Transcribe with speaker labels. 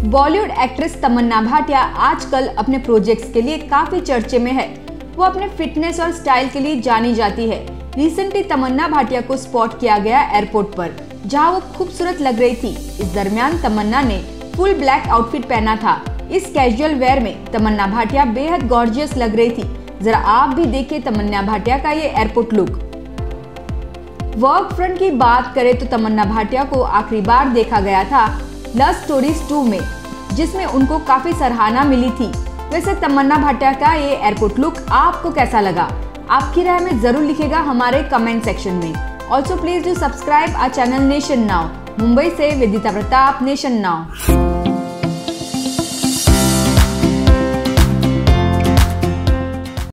Speaker 1: Bollywood actress तमन्ना भाटिया आजकल अपने projects के लिए काफी चर्चे में है। वो अपने फिटनेस और स्टाइल के लिए जानी जाती है। रिसेंटली तमन्ना भाटिया को स्पॉट किया गया एयरपोर्ट पर, जहां वो खूबसूरत लग रही थी। इस दरमियान तमन्ना ने फुल ब्लैक आउटफिट पहना था। इस कैजुअल वेयर में तमन्ना भाटिया बेहद गॉर्जियस लग रही थी। जरा आप भी देखिए तमन्ना भाटिया का ये एयरपोर्ट लुक। वर्क फ्रंट की बात करें तो तमन्ना भाटिया को आखिरी बार देखा गया था लव स्टोरीज 2 में, जिसमें उनको काफी सराहना मिली थी। वैसे तमन्ना भाटिया का ये एयरपोर्ट लुक आपको कैसा लगा? आपकी राय में जरूर लिखिएगा हमारे कमेंट सेक्शन में। Also please do subscribe our channel nation now. Mumbai से विदिता प्रताप, नेशन नाउ।